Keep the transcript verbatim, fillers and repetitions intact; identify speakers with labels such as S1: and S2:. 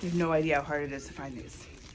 S1: You have no idea how hard it is to find these.